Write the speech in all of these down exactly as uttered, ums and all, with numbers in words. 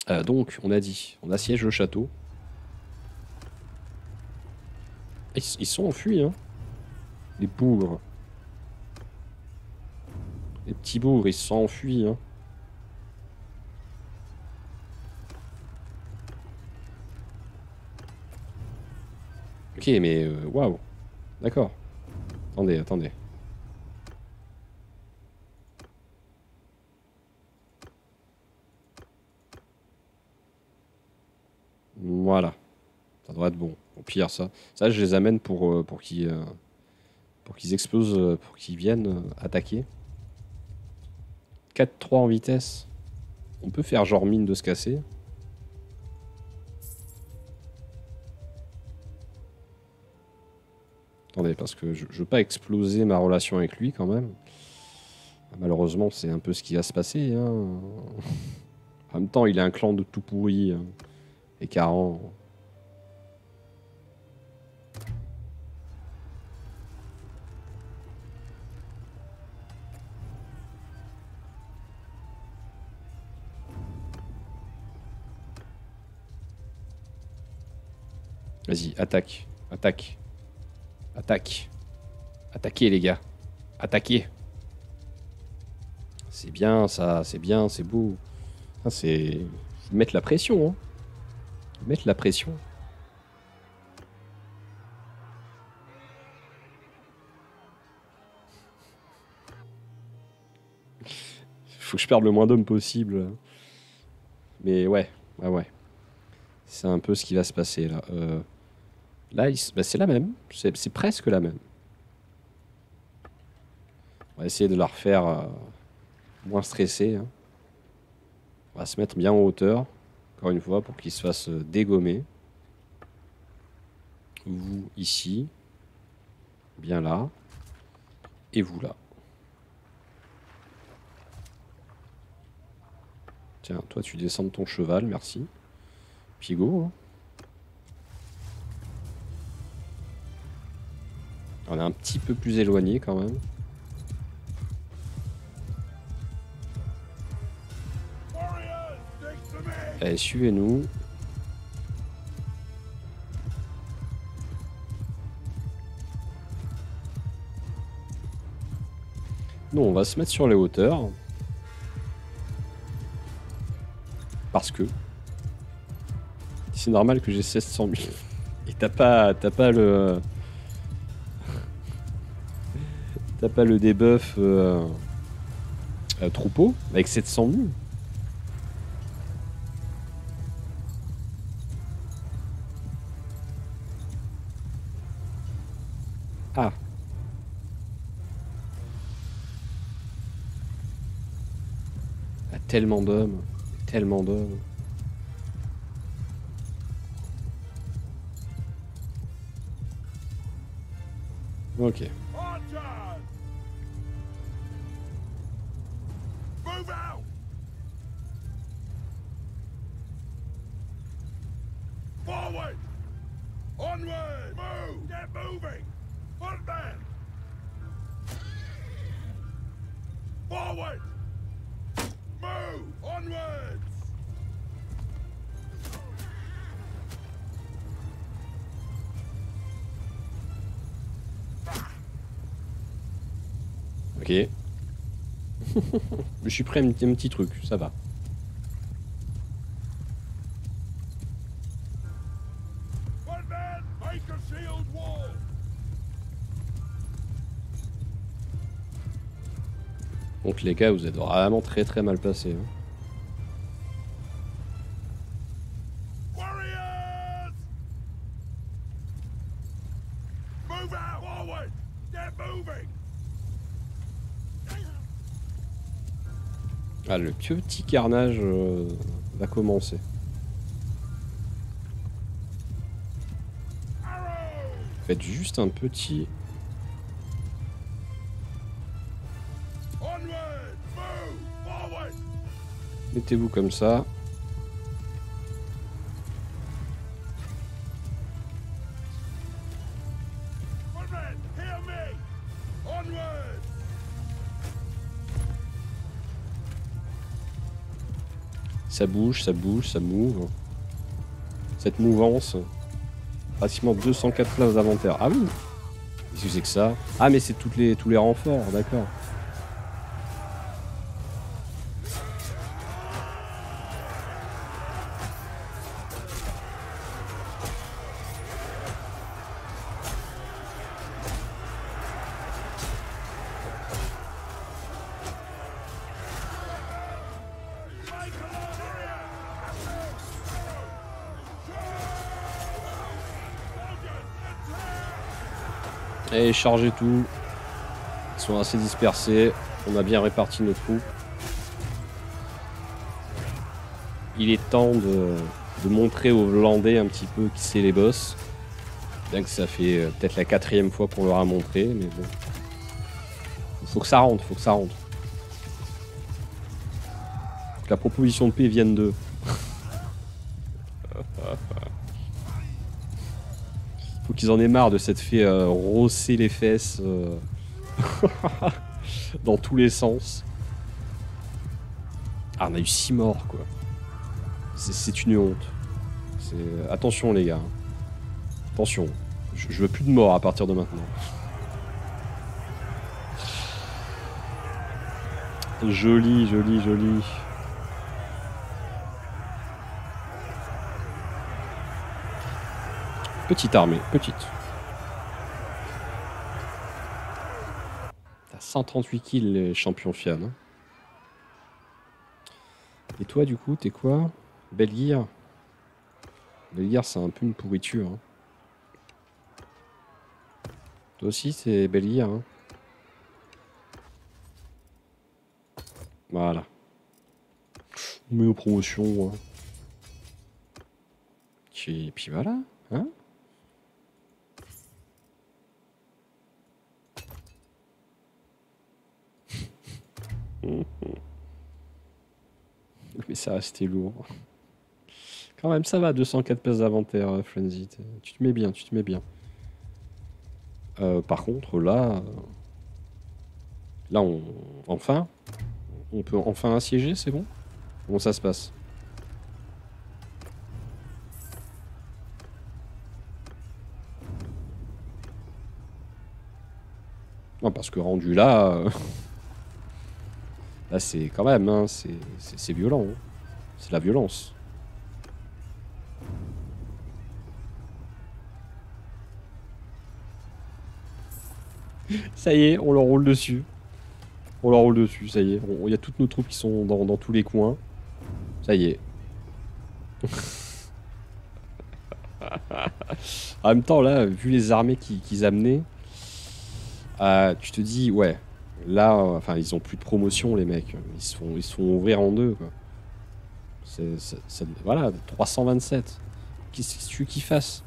Euh, donc, on a dit, on assiège le château. Ils, ils sont enfuis, hein. Les bougres. Les petits bougres, ils se sont enfuis, hein. Ok, mais euh, waouh. D'accord. Attendez, attendez. Voilà. Ça devrait être bon. Au pire, ça. Ça, je les amène pour, euh, pour qu'ils euh, pour qu'ils explosent, euh, pour qu'ils viennent euh, attaquer. quatre trois en vitesse. On peut faire genre mine de se casser. Attendez, parce que je, je veux pas exploser ma relation avec lui quand même. Malheureusement, c'est un peu ce qui va se passer, hein. En même temps, il a un clan de tout pourri. Hein. Et Caran. Vas-y, attaque. Attaque. Attaque. Attaquez, les gars. Attaquez. C'est bien, ça. C'est bien, c'est beau. Ah, c'est... Ils mettent la pression, hein. Ils mettent la pression. Faut que je perde le moins d'hommes possible. Mais ouais, ouais, ouais. C'est un peu ce qui va se passer, là. Euh... Là, il... bah, c'est la même. C'est presque la même. On va essayer de la refaire euh, moins stressée. Hein. On va se mettre bien en hauteur, encore une fois, pour qu'il se fasse euh, dégommer. Vous, ici. Bien là. Et vous, là. Tiens, toi, tu descends de ton cheval, merci. Puis go. Hein. On est un petit peu plus éloigné, quand même. Allez, suivez-nous. Nous, on va se mettre sur les hauteurs. Parce que... C'est normal que j'ai sept cent mille. Et t'as pas, t'as pas le... T'as pas le debuff euh, euh, troupeau avec sept cent mille. Ah. Ah, tellement d'hommes. Tellement d'hommes. Ok. Forward! Onward! Move! Get moving! Footman! Forward! Move! Onwards! Ok. Je suis prêt à un petit, un petit truc, ça va. Footman! Make a shield wall! Donc les gars, vous êtes vraiment très très mal placés. Hein. Warriors! Move out! Forward! Get moving! Ah, le petit carnage euh, va commencer. Faites juste un petit... Mettez-vous comme ça. Ça bouge, ça bouge, ça move. Cette mouvance. Pratiquement deux cent quatre places d'inventaire. Ah oui. Qu'est-ce que c'est que ça? Ah mais c'est toutes les, tous les renforts, d'accord. Et chargez tout. Ils sont assez dispersés. On a bien réparti nos troupes. Il est temps de, de montrer aux Hollandais un petit peu qui c'est les boss. Bien que ça fait euh, peut-être la quatrième fois qu'on leur a montré, mais bon. Faut que ça rentre, faut que ça rentre. Faut que la proposition de paix vienne d'eux. Faut qu'ils en aient marre de s'être fait euh, rosser les fesses euh, dans tous les sens. Ah, on a eu six morts, quoi. C'est une honte. Attention, les gars. Attention. Je, je veux plus de morts à partir de maintenant. Joli, joli, joli. Petite armée, petite. T'as cent trente-huit kills, les champions Fian. Hein. Et toi, du coup, t'es quoi? Belgir. Belgir, c'est un peu une pourriture. Hein. Toi aussi, c'est Belgir. Hein. Voilà. On met aux promotions. Hein. Et puis voilà. Hein? Mais ça restait lourd. Quand même, ça va, deux cent quatre places d'inventaire, euh, Frenzy. Tu te mets bien, tu te mets bien. Euh, par contre, là... Là, on... Enfin On peut enfin assiéger, c'est bon? Comment ça se passe? Non, parce que rendu là... Euh... Là, c'est quand même, hein, c'est violent. Hein. C'est la violence. Ça y est, on leur roule dessus. On leur roule dessus, ça y est. Il y a toutes nos troupes qui sont dans, dans tous les coins. Ça y est. En même temps, là, vu les armées qu'ils qu'ils amenaient, euh, tu te dis, ouais, là, euh, enfin, ils ont plus de promotion, les mecs. Ils se font, ils se font ouvrir en deux, quoi. C'est, c'est, c'est, voilà, trois cent vingt-sept. Qu'est-ce que tu veux qu'ils fassent?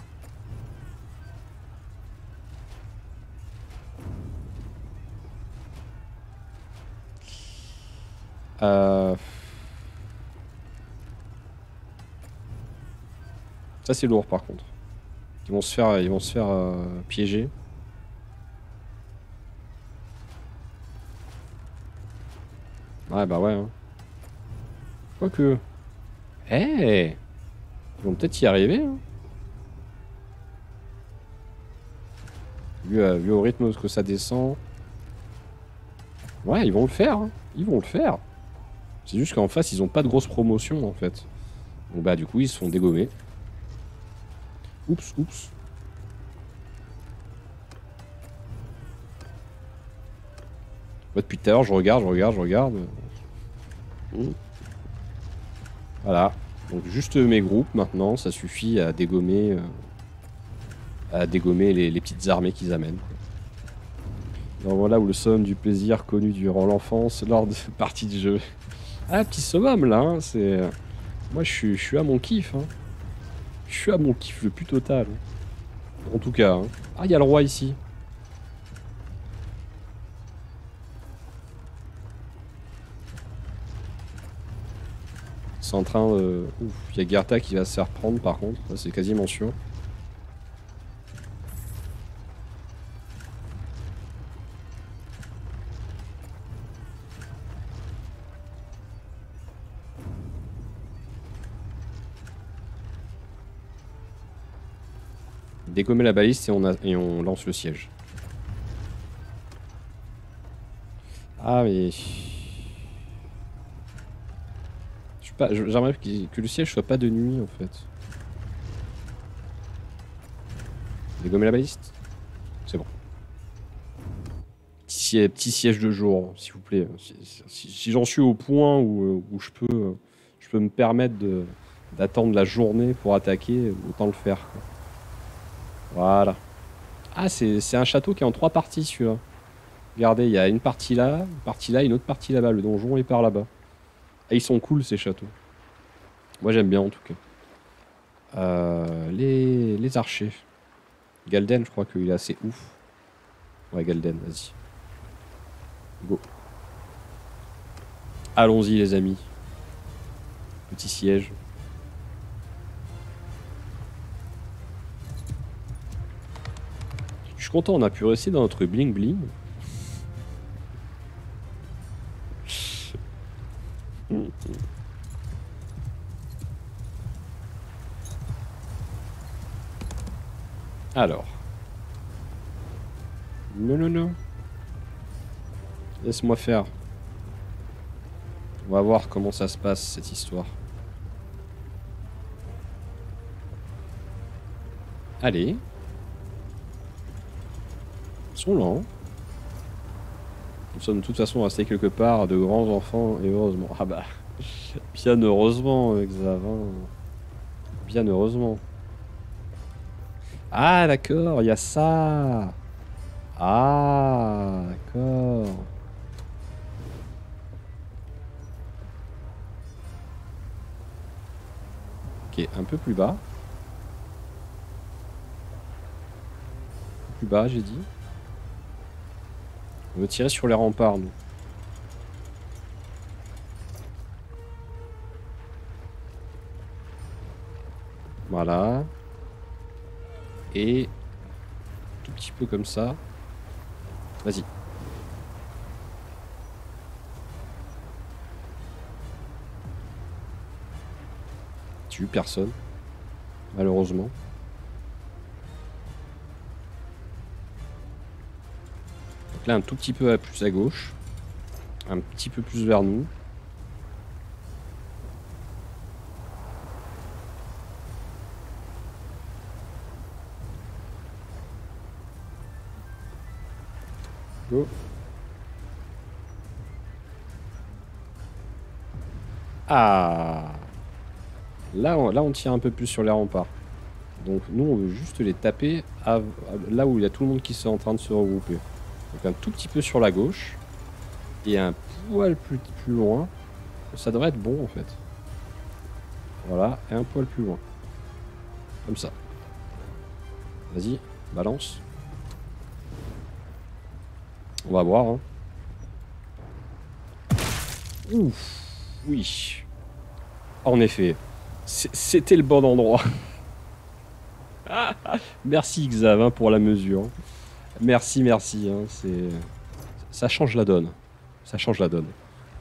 Euh... Ça, c'est lourd, par contre. Ils vont se faire, ils vont se faire euh, piéger. Ouais, bah ouais. Hein. Quoique. Eh hey, ils vont peut-être y arriver. Hein. Vu, euh, vu au rythme que ça descend. Ouais, ils vont le faire. Hein. Ils vont le faire. C'est juste qu'en face, ils ont pas de grosse promotion, en fait. Donc bah, du coup, ils se font dégommer. Oups, oups. Ouais, depuis tout à l'heure, je regarde, je regarde, je regarde. Mmh. Voilà. Donc juste mes groupes maintenant, ça suffit à dégommer, euh, à dégommer les, les petites armées qu'ils amènent. Donc voilà où le summum du plaisir connu durant l'enfance lors de parties de jeu. Ah, petit summum là, hein, c'est... Moi je suis, je suis à mon kiff. Hein. Je suis à mon kiff le plus total. En tout cas. Hein. Ah, il y a le roi ici. C'est en train de... Ouf, il y a Gerta qui va se faire prendre par contre. C'est quasiment sûr. Dégommer la baliste et on, a, et on lance le siège. Ah mais... J'aimerais que le siège soit pas de nuit en fait. Dégommer la baliste. C'est bon. Petit, siège, petit siège de jour, s'il vous plaît. Si, si, si j'en suis au point où, où je, peux, je peux me permettre d'attendre la journée pour attaquer, autant le faire. Quoi. Voilà. Ah, c'est un château qui est en trois parties celui-là. Regardez, il y a une partie là, une partie là, une autre partie là-bas. Le donjon est par là-bas. Ah, ils sont cool ces châteaux. Moi j'aime bien en tout cas. Euh, les, les archers. Galden, je crois qu'il est assez ouf. Ouais, Galden, vas-y. Go. Allons-y les amis. Petit siège. Je suis content, on a pu rester dans notre bling bling. Alors. Non, non, non. Laisse-moi faire. On va voir comment ça se passe, cette histoire. Allez. Ils sont lents. Nous sommes de toute façon restés quelque part de grands enfants, et heureusement. Ah bah. Bien heureusement, Xavin. Bien heureusement. Ah d'accord, il y a ça. Ah d'accord. Ok, un peu plus bas. Un peu plus bas, j'ai dit. On veut tirer sur les remparts, nous. Voilà. Et tout petit peu comme ça. Vas-y. Tue personne. Malheureusement. Donc là, un tout petit peu à plus à gauche. Un petit peu plus vers nous. Go. Ah. Là on, là, on tire un peu plus sur les remparts. Donc, nous, on veut juste les taper à, à, là où il y a tout le monde qui est en train de se regrouper. Donc, un tout petit peu sur la gauche. Et un poil plus, plus loin. Ça devrait être bon, en fait. Voilà, et un poil plus loin. Comme ça. Vas-y, balance. On va voir. Hein. Ouf. Oui. En effet. C'était le bon endroit. Merci Xav pour la mesure. Merci, merci. Hein, c'est... Ça change la donne. Ça change la donne.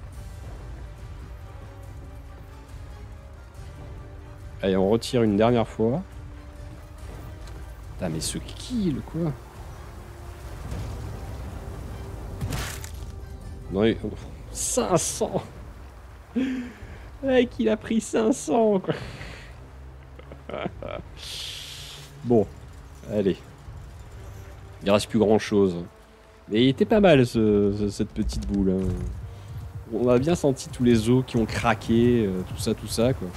Allez, on retire une dernière fois. Putain, mais ce kill, quoi. Non, il... cinq cents. Mec, il a pris cinq cents, quoi. Bon, allez. Il reste plus grand chose. Mais il était pas mal ce, ce, cette petite boule. Hein. On a bien senti tous les os qui ont craqué, euh, tout ça, tout ça, quoi.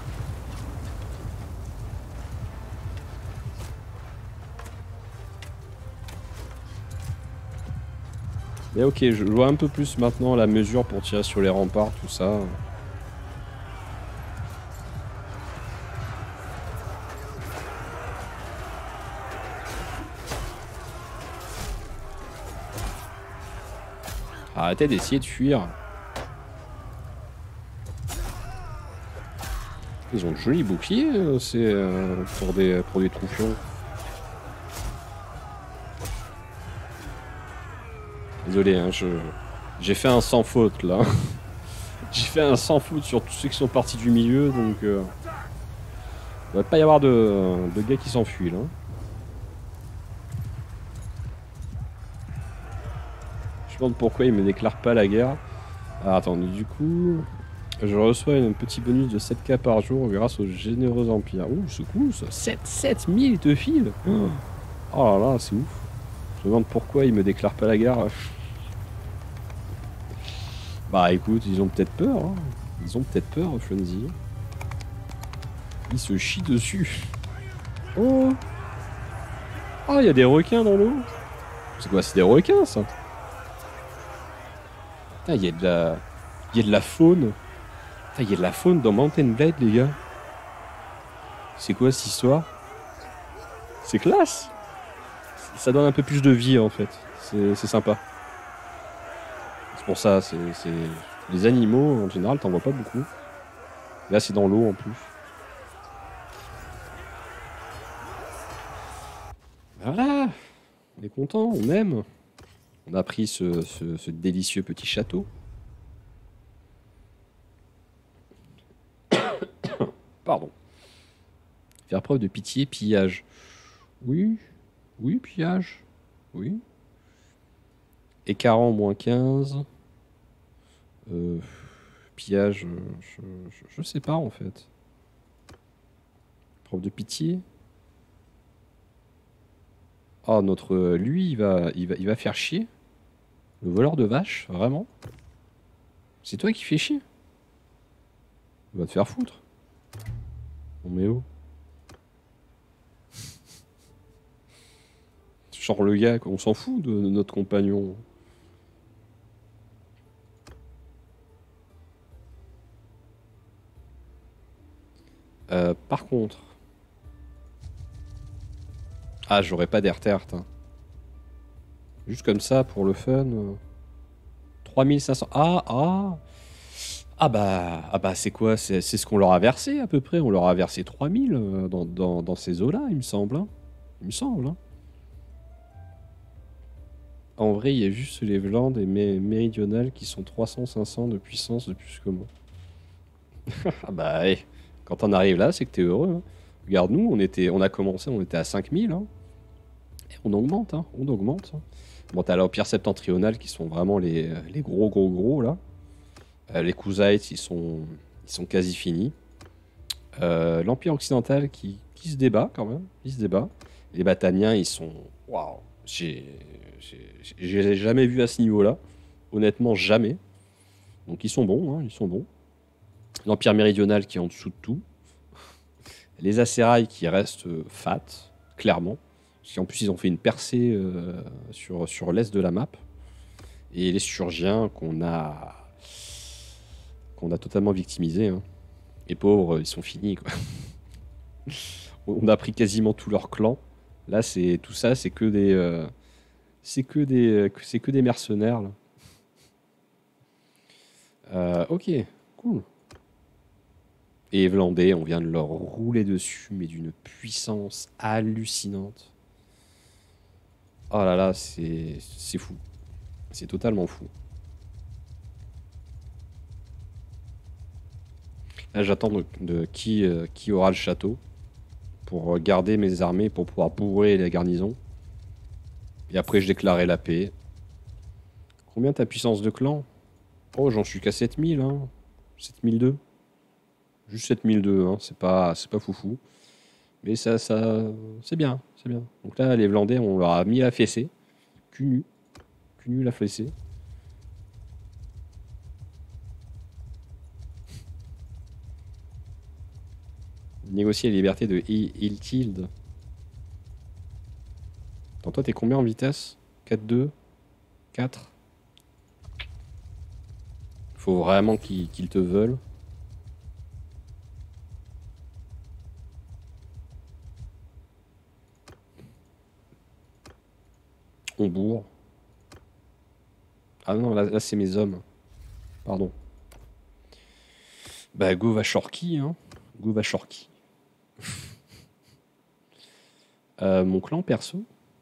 Mais ok, je vois un peu plus maintenant la mesure pour tirer sur les remparts, tout ça. Arrêtez d'essayer de fuir. Ils ont de jolis boucliers, euh, c'est euh, pour des pour des troufions. Désolé, hein, je j'ai fait un sans faute là. J'ai fait un sans faute sur tous ceux qui sont partis du milieu, donc euh, il ne va pas y avoir de, de gars qui s'enfuient là. Je me demande pourquoi il me déclare pas la guerre. Alors attends, du coup... Je reçois un petit bonus de sept K par jour grâce au généreux empire. Ouh, c'est cool ça. sept mille te file. Oh là là, c'est ouf. Je me demande pourquoi il me déclare pas la guerre. Bah écoute, ils ont peut-être peur. Hein. Ils ont peut-être peur, Frenzy. Ils se chient dessus. Oh. Oh, il y a des requins dans l'eau. C'est quoi, c'est des requins ça? Ah, il y a de la... Il y a de la faune. Il y a de la faune dans Mountain Blade, les gars. C'est quoi cette histoire? C'est classe. Ça donne un peu plus de vie, en fait. C'est sympa. C'est pour ça, c'est... Les animaux, en général, t'en vois pas beaucoup. Là, c'est dans l'eau, en plus. Voilà. On est content, on aime. On a pris ce, ce, ce délicieux petit château. Pardon. Faire preuve de pitié, pillage. Oui. Oui, pillage. Oui. Écarant, moins quinze. Euh, pillage, je, je, je sais pas en fait. Preuve de pitié. Ah, notre... Lui, il va, il va, il va faire chier. Le voleur de vaches, vraiment. C'est toi qui fais chier. Il va te faire foutre. On met où? Genre le gars, on s'en fout de, de notre compagnon. Euh, par contre... Ah, j'aurais pas d'air terre, hein. Juste comme ça, pour le fun. Euh... trois mille cinq cents... Ah, ah Ah bah, ah bah c'est quoi? C'est ce qu'on leur a versé à peu près. On leur a versé trois mille euh, dans, dans, dans ces eaux-là, il me semble. Hein. Il me semble. Hein. En vrai, il y a juste les Vlandes et mé méridionales qui sont trois cents cinq cents de puissance de plus que moi. Ah bah, hey, quand on arrive là, c'est que t'es heureux. Hein. Regarde, nous, on, était, on a commencé, on était à cinq mille. Hein. Et on augmente, hein, on augmente. Hein. Bon, t'as l'Empire septentrional qui sont vraiment les, les gros, gros, gros, là. Euh, les Khuzaits, ils sont, ils sont quasi finis. Euh, L'Empire occidental qui, qui se débat, quand même. Il se débat. Les Battaniens, ils sont... Waouh. J'ai jamais vu à ce niveau-là. Honnêtement, jamais. Donc, ils sont bons, hein, ils sont bons. L'Empire méridional qui est en dessous de tout. Les Acérailles qui restent euh, fat, clairement. Parce qu'en plus, ils ont fait une percée euh, sur, sur l'est de la map. Et les Sturgiens qu'on a... qu'on a totalement victimisés. Hein. Les pauvres, ils sont finis, quoi. On a pris quasiment tout leur clan. Là, c'est tout ça, c'est que des... Euh, c'est que des... c'est que des mercenaires, là. Euh, ok, cool. Et Vlandais, on vient de leur rouler dessus, mais d'une puissance hallucinante. Oh là là, c'est c'est fou. C'est totalement fou. Là, j'attends de, de qui, euh, qui aura le château pour garder mes armées, pour pouvoir bourrer la garnison. Et après, je déclarerai la paix. Combien ta puissance de clan? Oh, j'en suis qu'à sept mille, hein. sept mille deux. Juste sept mille deux, hein. C'est pas, c'est pas foufou. Mais ça, ça, c'est bien, c'est bien. Donc là, les Vlandais, on leur a mis la fessée. Cul nu. Cul nu la fessée. Négocier la liberté de Iltild. Attends, toi, t'es combien en vitesse? quatre deux? quatre? Faut vraiment qu'ils qu'ils te veulent. On bourre. Ah non, là, là c'est mes hommes. Pardon. Bah, go va Shorky, hein. Go va Shorky. euh, mon clan perso.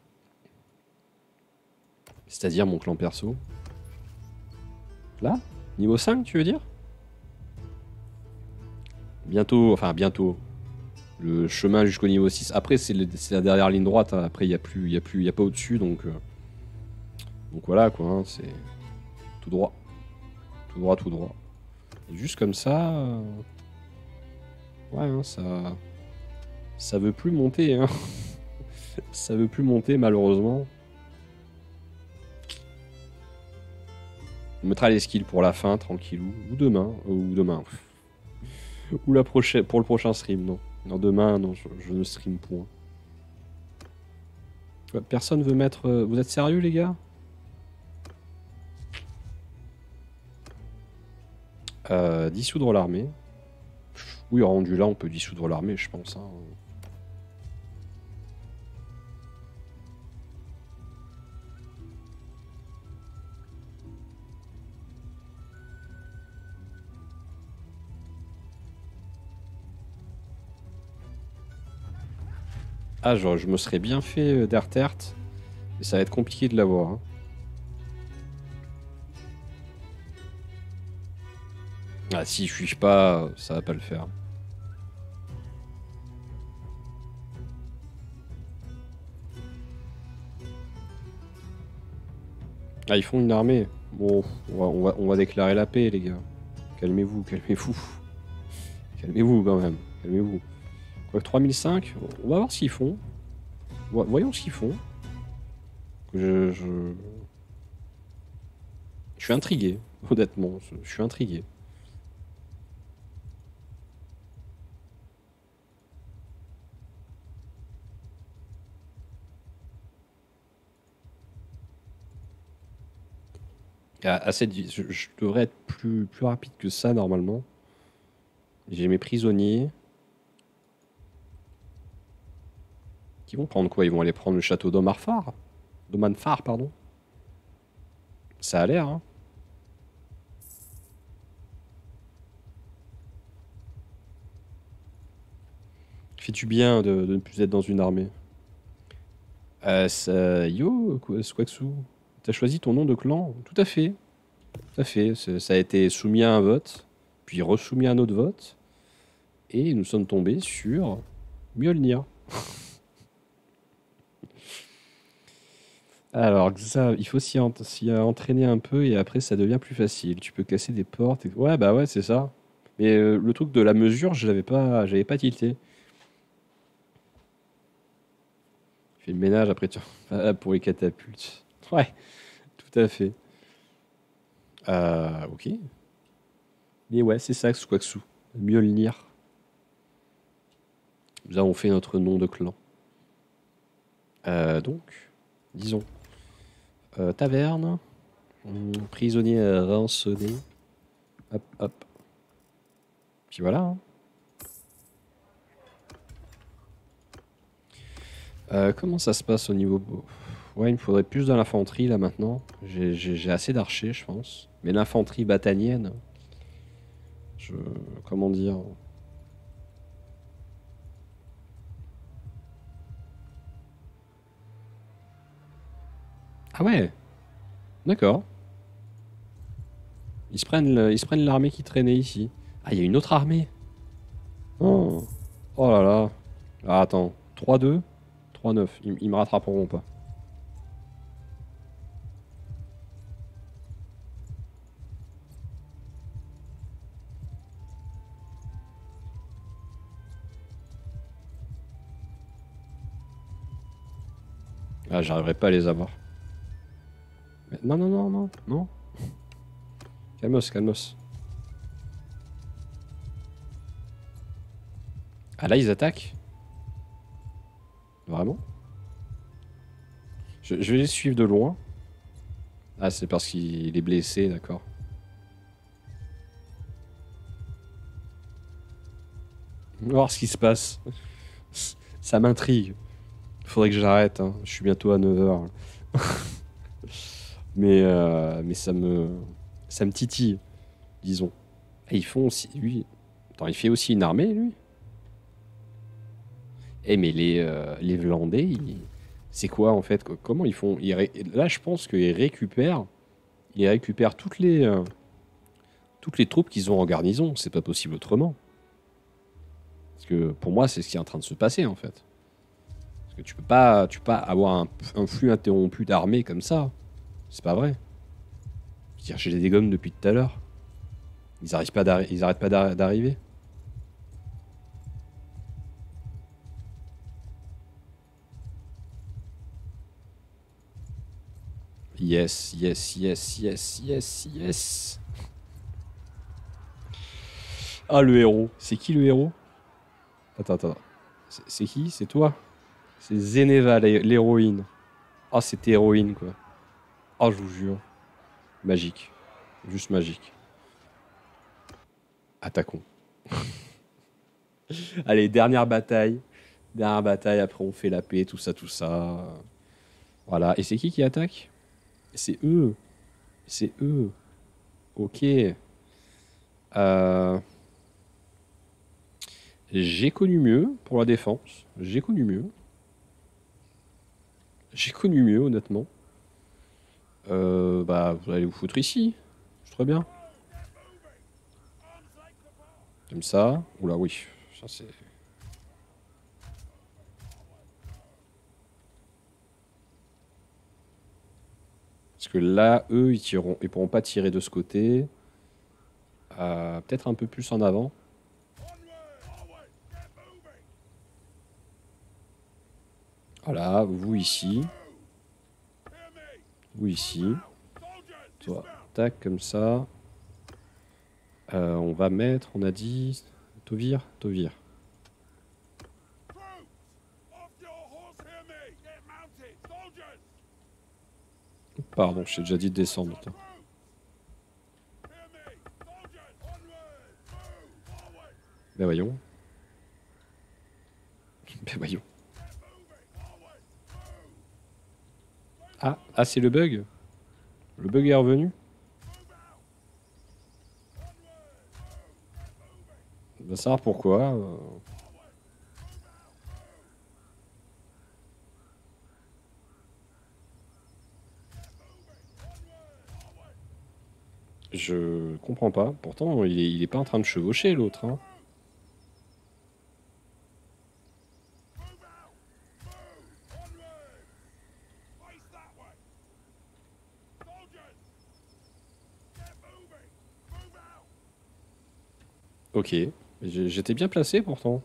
C'est-à-dire mon clan perso. Là? Niveau cinq, tu veux dire? Bientôt, enfin bientôt. Le chemin jusqu'au niveau six. Après, c'est la dernière ligne droite. Hein. Après, il n'y a plus, il y a plus, il y a pas au-dessus. Donc, euh... Donc voilà quoi, hein, c'est tout droit. Tout droit, tout droit. Et juste comme ça... euh, Ouais, hein, ça... Ça veut plus monter, hein. Ça veut plus monter, malheureusement. On mettra les skills pour la fin, tranquillou. Ou demain. Ou demain. Ou la prochaine, pour le prochain stream, non. Non, demain, non, je, je ne stream point. Personne veut mettre... euh, Vous êtes sérieux, les gars? euh, Dissoudre l'armée. Oui, rendu là, on peut dissoudre l'armée, je pense. Hein. Ah, genre, je me serais bien fait euh, d'Artert. Mais ça va être compliqué de l'avoir. Hein. Ah, si je suis pas, ça va pas le faire. Ah, ils font une armée. Bon, on va, on va, on va déclarer la paix, les gars. Calmez-vous, calmez-vous. Calmez-vous, quand même. Calmez-vous. Quoi, trois mille cinq, on va voir ce qu'ils font. Voyons ce qu'ils font. Je, je... je suis intrigué, honnêtement. Je, je suis intrigué. À, à cette, je, je devrais être plus, plus rapide que ça, normalement. J'ai mes prisonniers. Qui vont prendre quoi? Ils vont aller prendre le château d'Omarfar D'Omanfar, pardon. Ça a l'air, hein. Fais-tu bien de, de ne plus être dans une armée? Euh, ça... Yo, Squaxu, t'as choisi ton nom de clan? Tout à fait. Tout à fait. Ça a été soumis à un vote, puis resoumis à un autre vote. Et nous sommes tombés sur Mjolnir. Alors, ça, il faut s'y ent entraîner un peu et après ça devient plus facile. Tu peux casser des portes. Et... Ouais, bah ouais, c'est ça. Mais euh, le truc de la mesure, je l'avais pas, j'avais pas tilté. Fais le ménage après tu... Ah, pour les catapultes. Ouais, tout à fait. Euh, ok. Mais ouais, c'est ça, Squaxu. Mjolnir. Nous avons fait notre nom de clan. Euh, donc, disons. Euh, taverne. Hum, prisonnier rançonné. Hop, hop. Puis voilà. Hein. Euh, comment ça se passe au niveau... Ouais, il me faudrait plus de l'infanterie là maintenant. J'ai assez d'archers, je pense. Mais l'infanterie battanienne... Je... Comment dire... Ah ouais. D'accord. Ils se prennent le- ils se prennent l'armée qui traînait ici. Ah, il y a une autre armée. Oh, oh là là. Ah, attends. trois deux trois neuf. Ils, ils me rattraperont pas. Ah, j'arriverai pas à les avoir. Mais non, non, non, non, non. Calmos, calmos. Ah là, ils attaquent? Vraiment? je, je vais les suivre de loin. Ah, c'est parce qu'il est blessé, d'accord. On va voir ce qui se passe. Ça m'intrigue. Faudrait que j'arrête, hein. Je suis bientôt à neuf heures. mais, euh, mais ça me, ça me titille, disons. Et ils font aussi, lui... Attends, il fait aussi une armée, lui? Eh, mais les, euh, les Vélandais, ils... c'est quoi, en fait? Comment ils font? Ils ré... Là, je pense qu'ils récupèrent... Ils récupèrent toutes les... euh, toutes les troupes qu'ils ont en garnison. C'est pas possible autrement. Parce que, pour moi, c'est ce qui est en train de se passer, en fait. Parce que tu peux pas, tu peux pas avoir un, un flux interrompu d'armées comme ça. C'est pas vrai. Je veux dire, j'ai des gommes depuis tout à l'heure. Ils arrêtent pas d'arri- ils arrêtent pas d'arri- d'arriver. Yes, yes, yes, yes, yes, yes. Ah, le héros. C'est qui le héros? Attends, attends. C'est c'est qui? C'est toi? C'est Zeneva, l'hé- l'héroïne. Ah, c'était héroïne, quoi. Ah, je vous jure. Magique. Juste magique. Attaquons. Allez, dernière bataille. Dernière bataille, après on fait la paix, tout ça, tout ça. Voilà. Et c'est qui qui attaque? C'est eux. C'est eux. Ok. Euh... J'ai connu mieux pour la défense. J'ai connu mieux. J'ai connu mieux, honnêtement. Euh, bah, vous allez vous foutre ici. C'est très bien. Comme ça. Oula, oui. Ça, c'est... Parce que là, eux, ils tireront, ils pourront pas tirer de ce côté. Euh, peut-être un peu plus en avant. Voilà, vous ici. Vous ici. Toi, tac, comme ça. Euh, on va mettre, on a dit... Tovir, Tovir. Pardon, je t'ai déjà dit de descendre. Toi. Ben voyons. Ben voyons. Ah, ah c'est le bug. Le bug est revenu. On va savoir pourquoi. euh. Je comprends pas. Pourtant, il est, il est pas en train de chevaucher l'autre. Hein. Ok. J'ai- J'étais bien placé pourtant.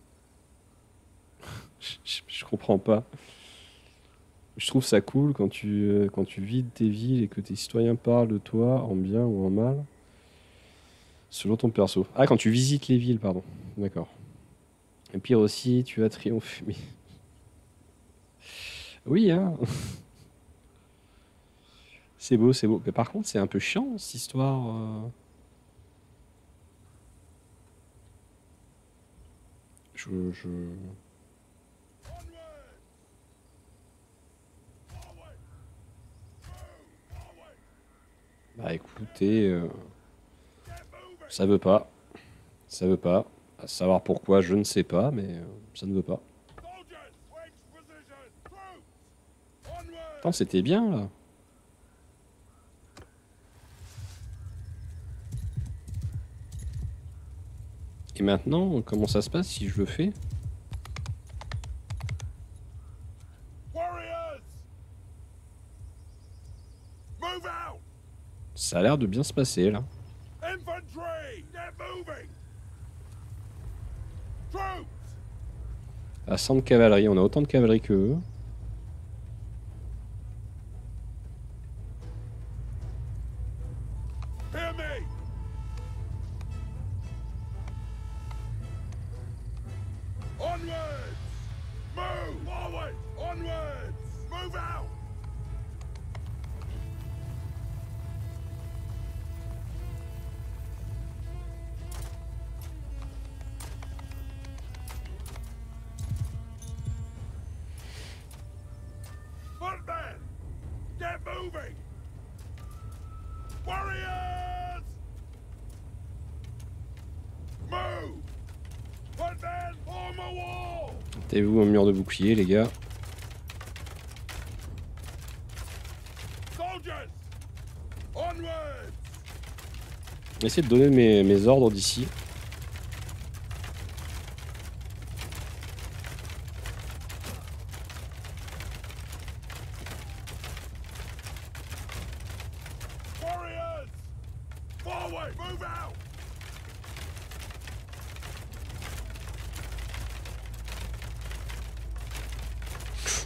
je, je- je comprends pas. Je trouve ça cool quand tu, euh, quand tu vides tes villes et que tes citoyens parlent de toi en bien ou en mal. Selon ton perso. Ah, quand tu visites les villes, pardon. D'accord. Et pire aussi, tu as triomphé. Mais... Oui, hein. C'est beau, c'est beau. Mais par contre, c'est un peu chiant, cette histoire. euh. Je, je... Bah écoutez, euh, ça veut pas. Ça veut pas. À savoir pourquoi, je ne sais pas, mais euh, ça ne veut pas. Attends, c'était bien, là. Et maintenant, comment ça se passe si je le fais? Warriors! Move out! Ça a l'air de bien se passer, là. Infantry! They're moving! Troops! À cent de cavalerie, on a autant de cavalerie que eux. Hear me! Onwards! Move! Forward! Onwards! Move out! Footmen! Get moving! Warriors! Move! Footmen, form a wall! Mettez-vous un mur de bouclier, les gars. Soldiers! Onwards! Essayez de donner mes, mes ordres d'ici.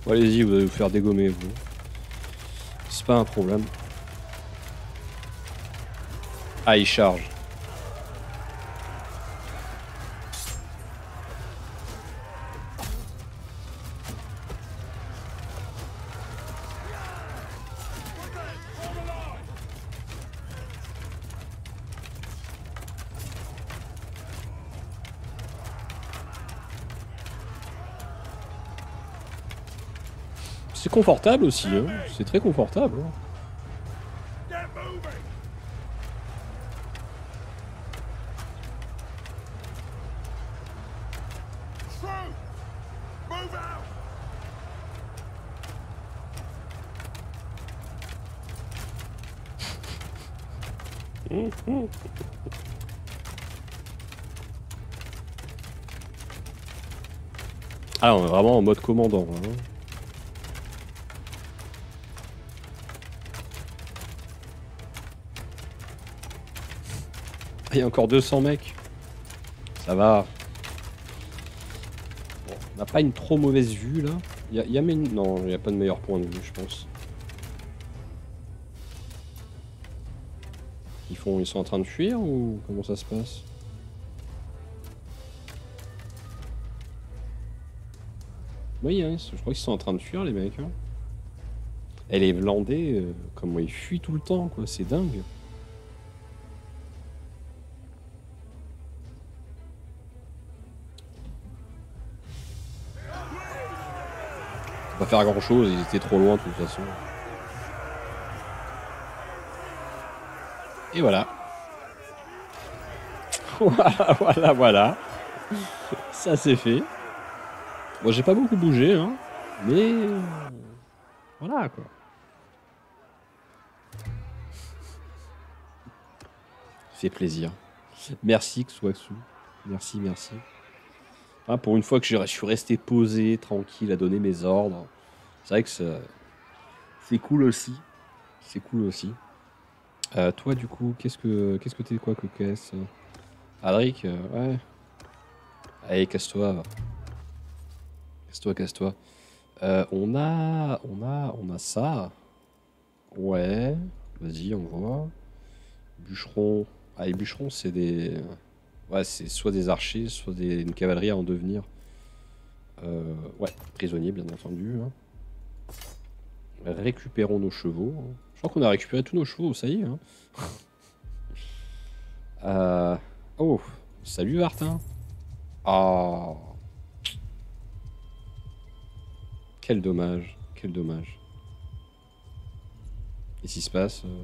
Bon, allez-y, vous allez vous faire dégommer, vous. C'est pas un problème. Ah, il charge. C'est confortable aussi, hein. C'est très confortable. Hein. Get moving! Through! Move out! Ah, on est vraiment en mode commandant. Hein. Il y a encore deux cents mecs. Ça va. Bon, on n'a pas une trop mauvaise vue là. Il y a, il y a mes... Non, il n'y a pas de meilleur point de vue, je pense. Ils, font... Ils sont en train de fuir ou comment ça se passe? Oui, hein, je crois qu'ils sont en train de fuir les mecs. Hein. Et les Landais, euh, comment ils fuient tout le temps, quoi. C'est dingue. Pas faire grand chose, ils étaient trop loin de toute façon. Et voilà. Voilà, voilà, voilà. Ça c'est fait. Bon, j'ai pas beaucoup bougé, hein. Mais... Voilà, quoi. Fait plaisir. Merci, Xwaxu. Merci, merci. Ah, pour une fois que je suis resté posé, tranquille, à donner mes ordres. C'est vrai que c'est cool aussi. C'est cool aussi. Euh, toi, du coup, qu'est-ce que qu'est-ce que t'es quoi, cocasse? Adric, euh, ouais. Allez, casse-toi. Casse-toi, casse-toi. Euh, on a, on a, on a ça. Ouais. Vas-y, on voit. Bûcheron. Ah, les bûcherons, c'est des... Ouais, c'est soit des archers, soit des... une cavalerie à en devenir. Euh, ouais, prisonniers, bien entendu. Hein. Récupérons nos chevaux. Hein. Je crois qu'on a récupéré tous nos chevaux, ça y est. Hein. euh... Oh, salut Martin. Ah, quel dommage, quel dommage. Qu'est-ce qui se passe? euh...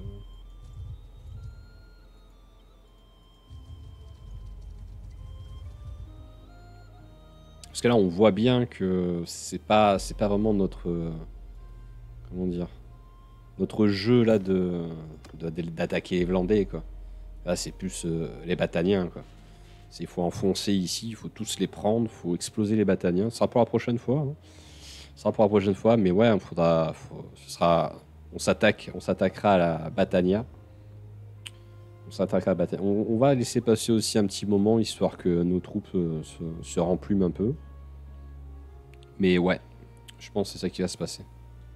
Parce que là, on voit bien que c'est pas, c'est pas vraiment notre, euh, comment dire, notre jeu là de, de- d'attaquer les Vlandais quoi. Là, c'est plus euh, les Bataniens quoi. Il faut enfoncer ici, il faut tous les prendre, il faut exploser les Bataniens. Ce sera pour la prochaine fois. Hein. Ce sera pour la prochaine fois, mais ouais, il faudra, faut- ce sera, on s'attaque, on s'attaquera à la Batania. On s'attaquera à la Batania. On, on va laisser passer aussi un petit moment histoire que nos troupes euh, se, se remplument un peu. Mais ouais, je pense que c'est ça qui va se passer.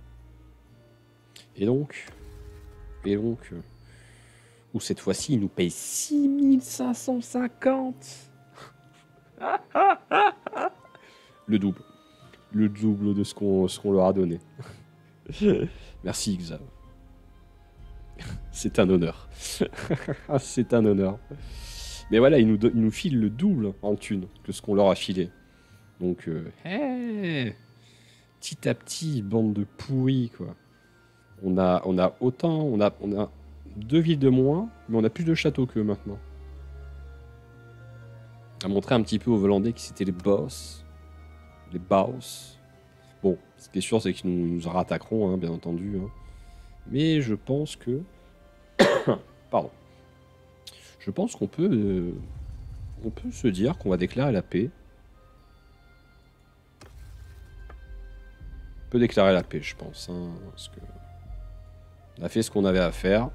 Et donc, et donc, euh, ou cette fois-ci, ils nous payent six mille cinq cent cinquante. Le double. Le double de ce qu'on ce qu'on leur a donné. Merci, Xav. C'est un honneur. C'est un honneur. Mais voilà, ils nous, do- ils nous filent le double en thunes que ce qu'on leur a filé. Donc, euh, hey, petit à petit, bande de pourris, quoi. On a, on a autant, on a, on a deux villes de moins, mais on a plus de châteaux qu'eux maintenant. On a montré un petit peu aux Hollandais qui c'était les boss. Les boss. Bon, ce qui est sûr, c'est qu'ils nous, nous rattaqueront, hein, bien entendu. Hein. Mais je pense que... Pardon. Je pense qu'on peut... Euh, on peut se dire qu'on va déclarer la paix. On peut déclarer la paix, je pense. Hein, parce que... On a fait ce qu'on avait à faire.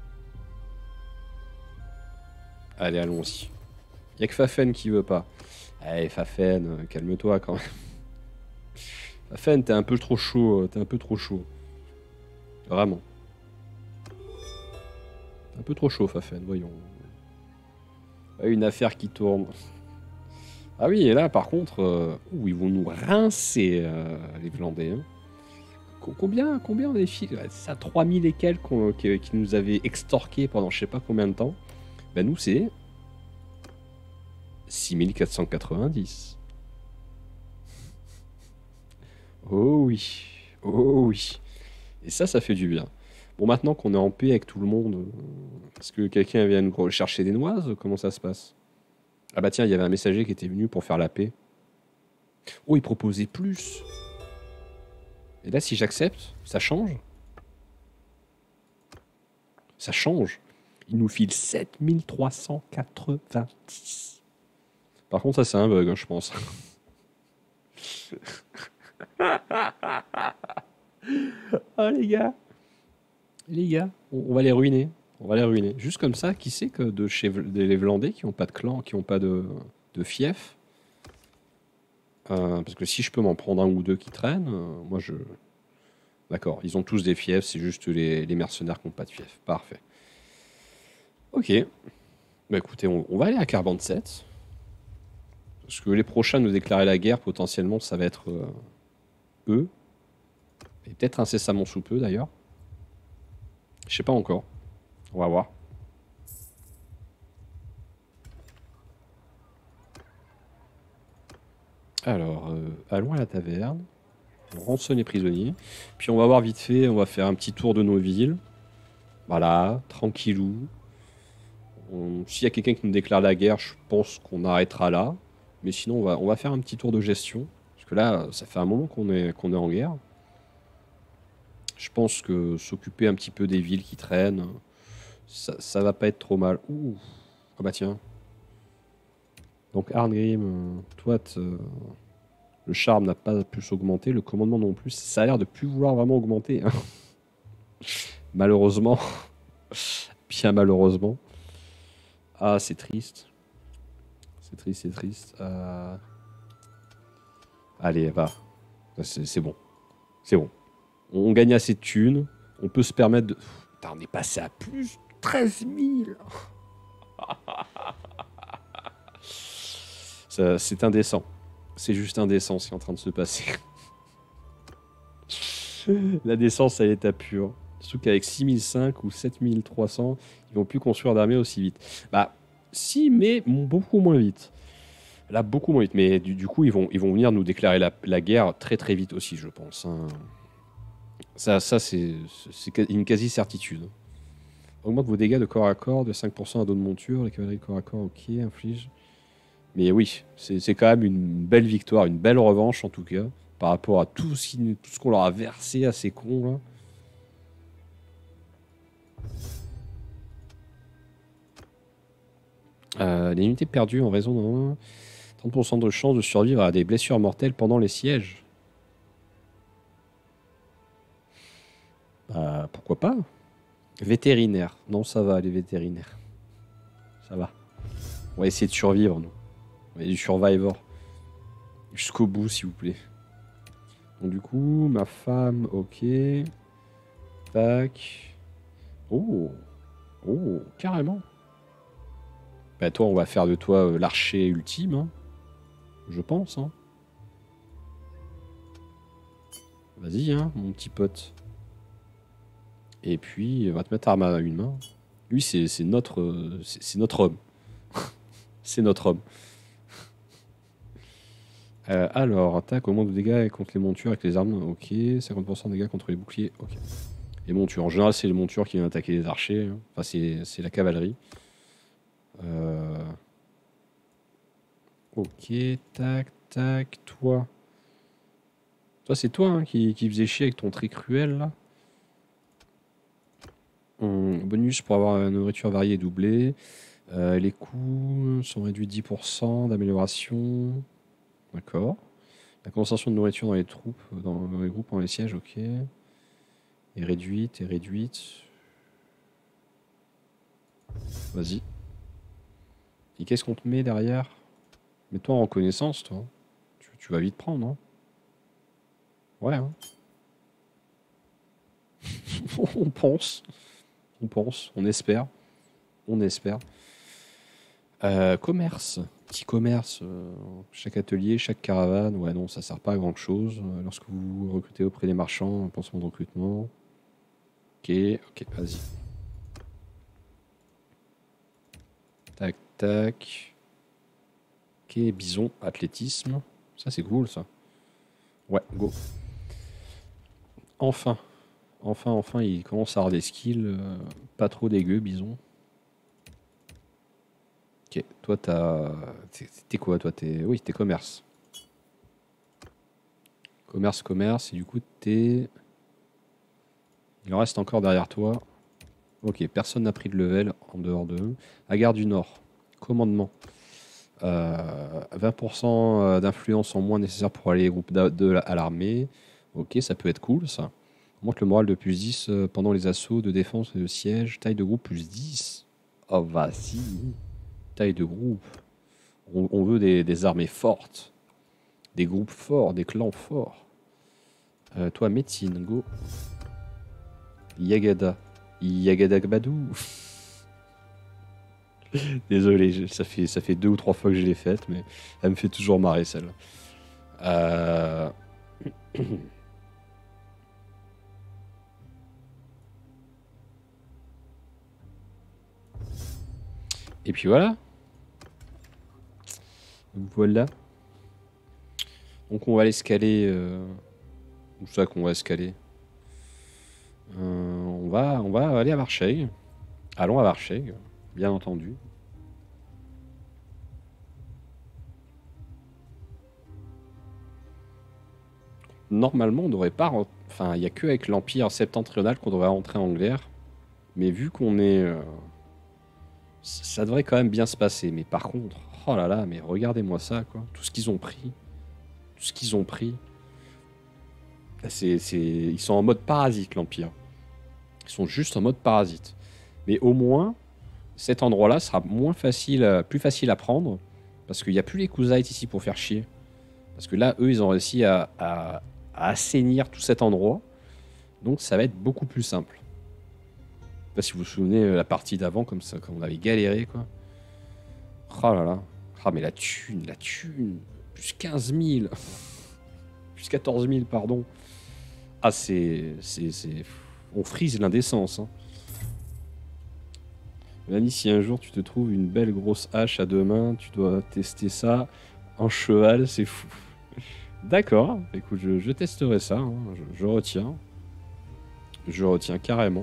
Allez, allons-y. Il n'y a que Fafen qui veut pas. Allez, Fafen, euh, calme-toi quand même. Fafen, t'es un peu trop chaud. T'es un peu trop chaud. Vraiment. Un peu trop chaud, Fafen, voyons. Une affaire qui tourne. Ah oui, et là, par contre, euh, ouh, ils vont nous rincer, euh, les Vlandais. Hein. Combien, combien on a des filles? C'est à trois mille et quelques qu'on- qui, qui nous avaient extorqués pendant je sais pas combien de temps. Ben nous, c'est six mille quatre cent quatre-vingt-dix. Oh oui, oh oui. Et ça, ça fait du bien. Bon, maintenant qu'on est en paix avec tout le monde, euh, est-ce que quelqu'un vient nous chercher des noises? Comment ça se passe? Ah bah tiens, il y avait un messager qui était venu pour faire la paix. Oh, il proposait plus. Et là, si j'accepte, ça change? Ça change. Il nous file sept mille trois cent quatre-vingt-dix. Par contre, ça, c'est un bug, hein, je pense. Oh, les gars. Les gars, on, on va les ruiner. On va les ruiner. Juste comme ça, qui sait que de chez des les Vlandais qui n'ont pas de clan, qui n'ont pas de, de fief, euh, parce que si je peux m'en prendre un ou deux qui traînent, euh, moi je... D'accord, ils ont tous des fiefs, c'est juste les, les mercenaires qui n'ont pas de fief. Parfait. Ok. Bah écoutez, on, on va aller à Carbone sept. Parce que les prochains nous déclarer la guerre, potentiellement, ça va être euh, eux. Et peut-être incessamment sous peu, d'ailleurs. Je sais pas encore. On va voir. Alors, euh, allons à la taverne. On rançonne les prisonniers. Puis on va voir vite fait, on va faire un petit tour de nos villes. Voilà, tranquillou. On- S'il y a quelqu'un qui nous déclare la guerre, je pense qu'on arrêtera là. Mais sinon, on va, on va faire un petit tour de gestion. Parce que là, ça fait un moment qu'on est, qu'on est en guerre. Je pense que s'occuper un petit peu des villes qui traînent, ça, ça va pas être trop mal. Ouh. Ah bah tiens. Donc Arngrim, euh, toi, te- le charme n'a pas pu s'augmenter, le commandement non plus. Ça a l'air de plus vouloir vraiment augmenter. Hein. Malheureusement. Bien malheureusement. Ah, c'est triste. C'est triste, c'est triste. Euh, Allez, va. C'est c'est bon. C'est bon. On gagne assez de thunes. On peut se permettre de... Putain, on est passé à plus de treize mille. Ça, c'est indécent. C'est juste indécent ce qui est en train de se passer. La décence à l'état pur. Surtout qu'avec six mille cinq ou sept mille trois cents, ils vont plus construire d'armée aussi vite. Bah, si, mais beaucoup moins vite. Là, beaucoup moins vite. Mais du, du coup, ils vont, ils vont venir nous déclarer la, la guerre très très vite aussi, je pense. Hein. Ça, ça c'est c'est une quasi-certitude. Augmente vos dégâts de corps à corps de cinq pour cent à dos de monture. La cavalerie corps à corps, ok, inflige. Mais oui, c'est c'est quand même une belle victoire, une belle revanche en tout cas, par rapport à tout ce qui- tout ce qu'on leur a versé à ces cons là. Euh, les unités perdues en raison d'un trente pour cent de chance de survivre à des blessures mortelles pendant les sièges. Bah, pourquoi pas? Vétérinaire. Non, ça va, les vétérinaires. Ça va. On va essayer de survivre, nous. On est du survivor. Jusqu'au bout, s'il vous plaît. Donc, du coup, ma femme, ok. Tac. Oh. Oh, carrément. Bah, toi, on va faire de toi euh, l'archer ultime, hein. Je pense, hein. Vas-y, hein, mon petit pote. Et puis, on va te mettre arme à une main. Lui, c'est c'est notre, euh, c'est c'est notre homme. C'est notre homme. Euh, alors, attaque au moins de dégâts contre les montures avec les armes. Ok. cinquante pour cent de dégâts contre les boucliers. Ok. Les montures. En général, c'est les montures qui viennent attaquer les archers. Hein. Enfin, c'est c'est la cavalerie. Euh... Ok. Tac, tac. Toi. Toi, c'est toi hein, qui, qui faisait chier avec ton trait cruel, là. Hum, bonus pour avoir une nourriture variée et doublée. Euh, les coûts sont réduits dix pour cent d'amélioration. D'accord. La concentration de nourriture dans les troupes, dans, dans les groupes, dans les sièges, ok. Est réduite, est réduite. Vas-y. Et qu'est-ce qu'on te met derrière? Mets-toi en reconnaissance, toi. Tu, tu vas vite prendre, hein. Ouais. Hein. On pense. On pense. On espère. On espère. Euh, commerce. Petit commerce. Euh, chaque atelier, chaque caravane. Ouais, non, ça sert pas à grand chose. Euh, lorsque vous recrutez auprès des marchands, un pansement de recrutement. Ok, ok, vas-y. Tac, tac. Ok, bison, athlétisme. Ça, c'est cool, ça. Ouais, go. Enfin. Enfin, enfin, il commence à avoir des skills. euh, pas trop dégueu, bison. Ok, toi, t'as... T'es t'es quoi, toi? T'es... Oui, t'es commerce. Commerce, commerce, et du coup, t'es... Il en reste encore derrière toi. Ok, personne n'a pris de level en dehors d'eux. À Gare du Nord. Commandement. Euh, vingt pour cent d'influence en moins nécessaire pour aller les groupes d'a- de la- à l'armée. Ok, ça peut être cool, ça. Monte le moral de plus dix euh, pendant les assauts de défense et de siège. Taille de groupe plus dix. Oh, vas-y. Taille de groupe. On, on veut des, des armées fortes. Des groupes forts, des clans forts. Euh, toi, médecine, go. Yagada. Yagada Gbadou. Désolé, je- ça fait, ça fait deux ou trois fois que je l'ai faite, mais elle me fait toujours marrer celle-là. Euh... Et puis voilà. Voilà. Donc on va aller scaler. Euh... Où ça qu'on va scaler euh, on, va, on va aller à Marseille. Allons à Marseille, bien entendu. Normalement, on devrait pas. rent- Enfin, il n'y a que avec l'Empire septentrional qu'on devrait rentrer en guerre. Mais vu qu'on est. euh, c- Ça devrait quand même bien se passer. Mais par contre, oh là là, mais regardez-moi ça, quoi. Tout ce qu'ils ont pris. Tout ce qu'ils ont pris. C'est, c'est... Ils sont en mode parasite, l'Empire. Ils sont juste en mode parasite. Mais au moins, cet endroit-là sera moins facile, à- plus facile à prendre. Parce qu'il n'y a plus les Kuzite ici pour faire chier. Parce que là, eux, ils ont réussi à, à, à assainir tout cet endroit. Donc ça va être beaucoup plus simple. Je sais pas si vous vous souvenez euh, la partie d'avant, comme ça, comme on avait galéré, quoi. Oh là là. Ah, mais la thune, la thune. Plus quinze mille. Plus quatorze mille, pardon. Ah, c'est. c'est, c'est... On frise l'indécence. Hein. Mani, si un jour tu te trouves une belle grosse hache à deux mains, tu dois tester ça. Un cheval, c'est fou. D'accord, écoute, je, je testerai ça. Hein. Je, je retiens. Je retiens carrément.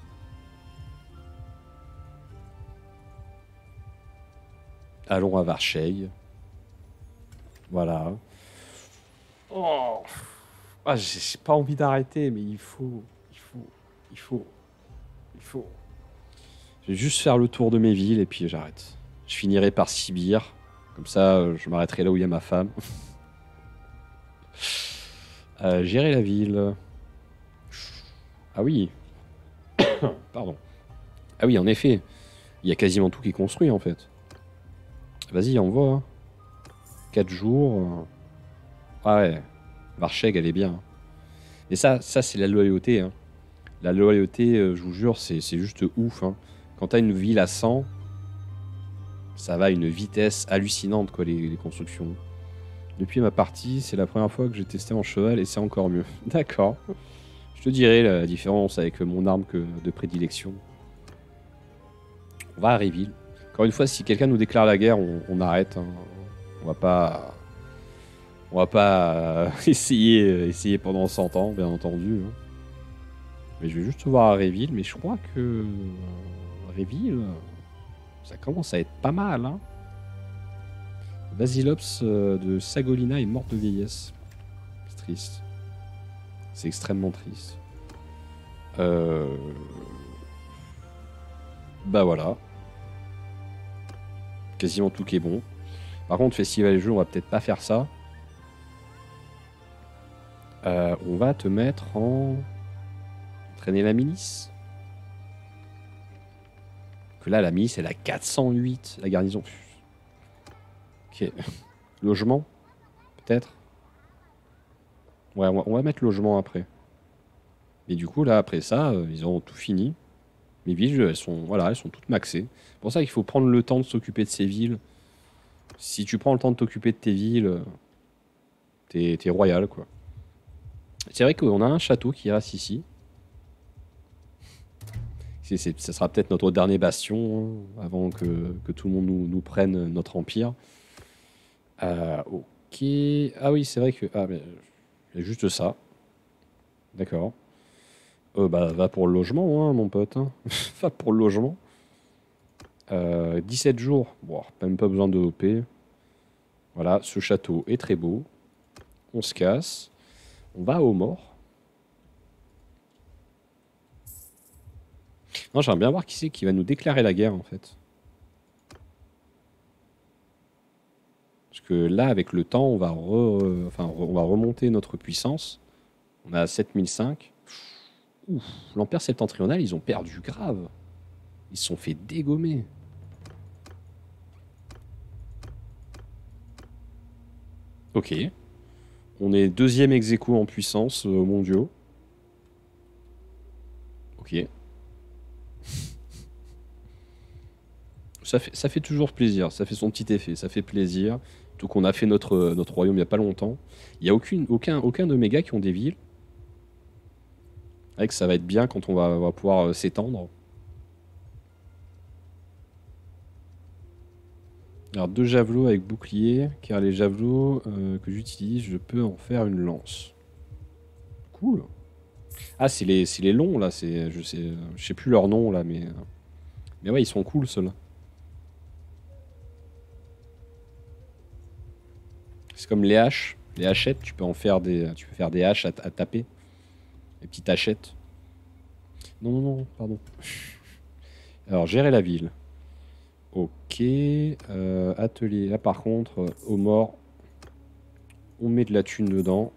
Allons à Marseille. Voilà. Oh. Ah, j'ai j'ai pas envie d'arrêter, mais il faut, il faut, il faut, il faut. Je vais juste faire le tour de mes villes et puis j'arrête. Je finirai par Sibir. Comme ça, euh, je m'arrêterai là où il y a ma femme. Euh, gérer la ville. Ah oui, pardon. Ah oui, en effet. Il y a quasiment tout qui est construit en fait. Vas-y, envoie. Hein. quatre jours. euh. Ah ouais. Varcheg, elle est bien. Et ça, ça c'est la loyauté. Hein. La loyauté, euh, je vous jure, c'est c'est juste ouf. Hein. Quand t'as une ville à cent, ça va à une vitesse hallucinante, quoi, les, les constructions. Depuis ma partie, c'est la première fois que j'ai testé en cheval et c'est encore mieux. D'accord. Je te dirai la différence avec mon arme que de prédilection. On va à Réville. Encore une fois, si quelqu'un nous déclare la guerre, on, on arrête. Hein. On va pas, on va pas euh, essayer, euh, essayer pendant cent ans, bien entendu. Hein. Mais je vais juste voir à Réville. Mais je crois que euh, Réville, ça commence à être pas mal. Hein. Basilops euh, de Sagolina est morte de vieillesse. C'est triste. C'est extrêmement triste. Euh... Bah voilà. Quasiment tout qui est bon. Par contre, festival et jeux, on va peut-être pas faire ça. Euh, on va te mettre en... Traîner la milice. Que là, la milice, elle a quatre cent huit. La garnison. Ok. Logement, peut-être. Ouais, on va, on va mettre logement après. Et du coup, là, après ça, euh, ils ont tout fini. Les villes, elles sont, voilà, elles sont toutes maxées. C'est pour ça qu'il faut prendre le temps de s'occuper de ces villes. Si tu prends le temps de t'occuper de tes villes, euh, t'es, t'es royal, quoi. C'est vrai qu'on a un château qui reste ici. C'est, c'est- ça sera peut-être notre dernier bastion hein, avant que, que tout le monde nous, nous prenne notre empire. Euh, ok. Ah oui, c'est vrai que. Ah, mais il y a juste ça. D'accord. Euh, bah, va pour le logement, hein, mon pote. Hein. Va pour le logement. Euh, dix-sept jours. Bon, même pas besoin de O P. Voilà, ce château est très beau. On se casse. On va aux morts. Non, j'aimerais bien voir qui c'est qui va nous déclarer la guerre, en fait. Parce que là, avec le temps, on va, re- enfin, re- on va remonter notre puissance. On a sept mille cinq. Ouf, l'Empire septentrional, ils ont perdu grave. Ils se sont fait dégommer. Ok. On est deuxième ex aequo en puissance euh, mondiaux. Ok. Ça fait, ça fait toujours plaisir. Ça fait son petit effet. Ça fait plaisir. Tout qu'on a fait notre, notre royaume il n'y a pas longtemps. Il n'y a aucune, aucun, aucun de mes gars qui ont des villes. Avec ça va être bien quand on va, on va pouvoir euh, s'étendre. Alors deux javelots avec bouclier, car les javelots euh, que j'utilise, je peux en faire une lance. Cool. Ah, c'est les, c'est les longs là, c'est, je sais, je sais plus leur nom là, mais, euh, mais ouais, ils sont cool ceux-là. C'est comme les haches, les hachettes, tu peux en faire des, tu peux faire des haches à, à taper, des petites hachettes. Non, non, non, pardon. Alors gérer la ville. Ok, euh, atelier. Là par contre, euh, aux morts, on met de la thune dedans.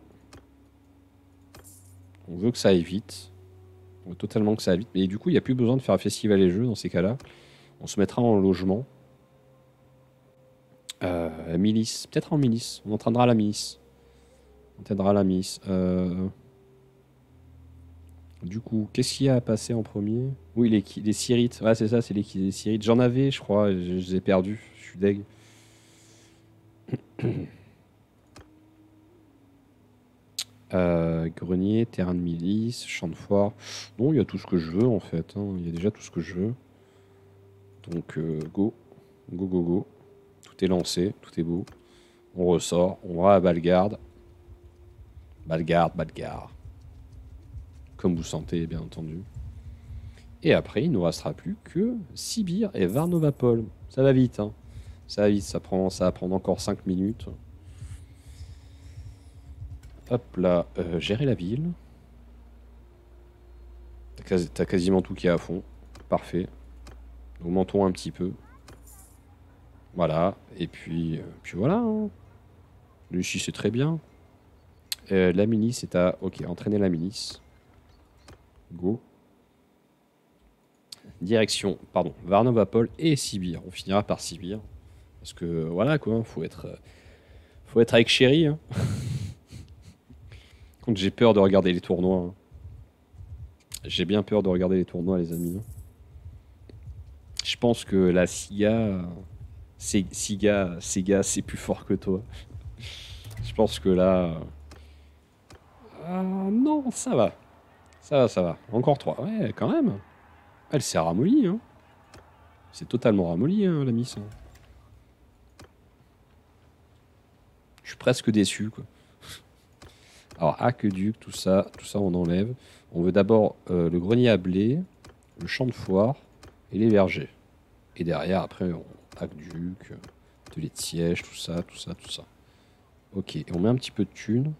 On veut que ça aille vite. On veut totalement que ça aille vite. Mais du coup, il n'y a plus besoin de faire un festival et jeux dans ces cas-là. On se mettra en logement. Euh, milice. Peut-être en milice. On entraînera la milice. On t'aidera la milice. Euh, Du coup, qu'est-ce qu'il y a à passer en premier? Oui, les, qui- les Syrites. Ouais, c'est ça, c'est les, qui- les Syrites. J'en avais, je crois. Je, je les ai perdus. Je suis deg. Euh, grenier, terrain de milice, champ de foire. Non, il y a tout ce que je veux en fait. Hein. Il y a déjà tout ce que je veux. Donc, euh, go. Go, go, go. Tout est lancé, tout est beau. On ressort, on va à Balgarde. Balgarde, Balgarde. Comme vous sentez, bien entendu. Et après, il ne nous restera plus que Sibir et Varnovapol. Ça va vite, hein. Ça va vite, ça, prend, ça va prendre encore cinq minutes. Hop là, euh, gérer la ville. T'as quasi- t'as quasiment tout qui est à fond. Parfait. Augmentons un petit peu. Voilà. Et puis, euh, puis voilà. Hein. Ici, c'est très bien. Euh, la milice c'est à... Ok, entraîner la milice. Go. Direction, pardon, Varnovapol et Sibir. On finira par Sibir. Parce que voilà quoi, faut être, euh, faut être avec chéri. Hein. Quand j'ai peur de regarder les tournois. Hein. J'ai bien peur de regarder les tournois, les amis. Hein. Je pense que la Siga, c'est Siga, Sega, c'est plus fort que toi. Je pense que là, ah non, ça va, ça va, ça va. Encore trois, ouais, quand même. Elle s'est ramollie, hein. C'est totalement ramolli, hein, la miss. Hein. Je suis presque déçu, quoi. Alors, aqueduc, tout ça, tout ça, on enlève. On veut d'abord euh, le grenier à blé, le champ de foire et les vergers. Et derrière, après, on aqueduc, atelier de siège, tout ça, tout ça, tout ça. Ok, et on met un petit peu de thunes.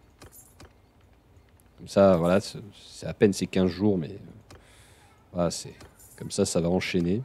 Comme ça, voilà, c'est c'est à peine ces quinze jours, mais euh, voilà, c'est comme ça, ça va enchaîner.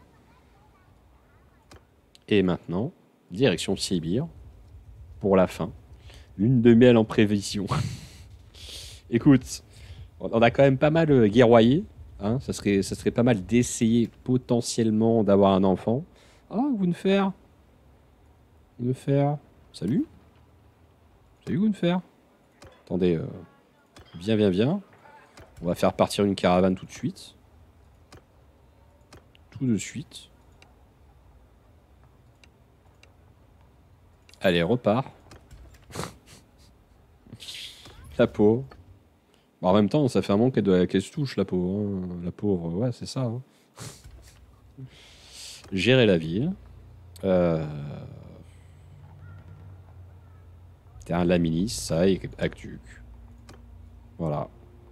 Et maintenant, direction Sibir pour la fin. Lune de miel en prévision. Écoute, on a quand même pas mal euh, guerroyé. Hein, ça serait, ça serait pas mal d'essayer potentiellement d'avoir un enfant. Ah, Gunfer. Gunfer. Salut. Salut Gunfer. Attendez. Euh, viens, viens, viens. On va faire partir une caravane tout de suite. Tout de suite. Allez, repart. La pauvre. Bon, en même temps, ça fait un moment qu'elle qu'elle se touche, la pauvre. Hein. La pauvre, ouais, c'est ça. Hein. Gérer la ville. Euh... Terrain de la milice, ça et Aqueduc. Voilà.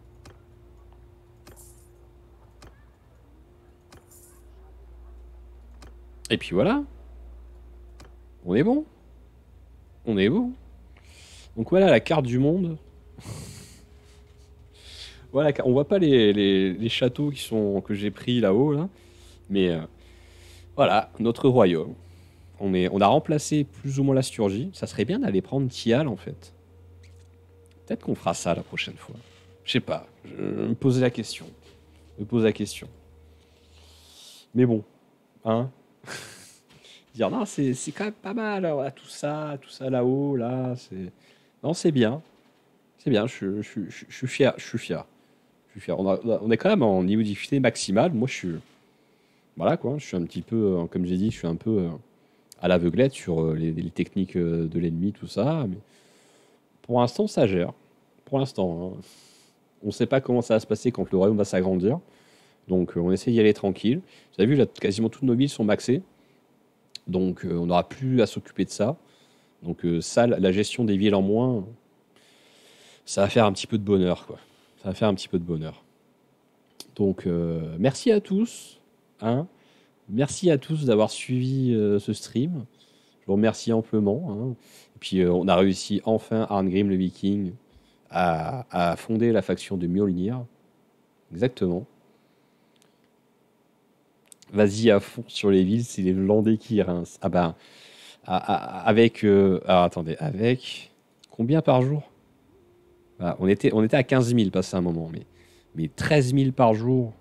Et puis voilà. On est bon. On est bon. Donc voilà la carte du monde. Voilà, on voit pas les, les, les châteaux qui sont, que j'ai pris là-haut, là. Mais euh, voilà, notre royaume. On, est, on a remplacé plus ou moins la Sturgie. Ça serait bien d'aller prendre Thial, en fait. Peut-être qu'on fera ça la prochaine fois. Je sais pas. Je me posais la question. Je me pose la question. Mais bon. Hein. Dire non, c'est quand même pas mal. Voilà, tout ça, tout ça là-haut, là. c'est Non, c'est bien. C'est bien. Je, je, je, je suis fier. Je suis fier. Je suis fier. On, a, on est quand même en niveau de difficulté maximal. Moi, je suis. Voilà, quoi. Je suis un petit peu. Comme j'ai dit, je suis un peu. Euh, à l'aveuglette sur les, les techniques de l'ennemi, tout ça. Mais pour l'instant, ça gère. Pour l'instant. Hein. On ne sait pas comment ça va se passer quand le royaume va s'agrandir. Donc, on essaie d'y aller tranquille. Vous avez vu, là, quasiment toutes nos villes sont maxées. Donc, euh, on n'aura plus à s'occuper de ça. Donc, euh, ça, la gestion des villes en moins, ça va faire un petit peu de bonheur, quoi. Ça va faire un petit peu de bonheur. Donc, euh, merci à tous. Hein. Merci à tous d'avoir suivi euh, ce stream. Je vous remercie amplement. Hein. Et puis, euh, on a réussi enfin, Arngrim le Viking, à, à fonder la faction de Mjolnir. Exactement. Vas-y à fond sur les villes, c'est les Landais qui rincent. Ah ben, à, à, avec... Euh, alors, attendez, avec... Combien par jour? Ah, on, était, on était à quinze mille passé un moment, mais, mais treize mille par jour.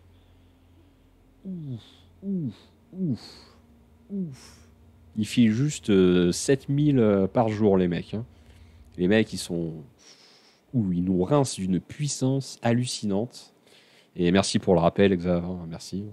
Ouf. Ouf, ouf, ouf. Ils filent juste euh, sept mille euh, par jour, les mecs. Hein. Les mecs, ils sont... Ouh, ils nous rincent d'une puissance hallucinante. Et merci pour le rappel, Xav. Hein, merci.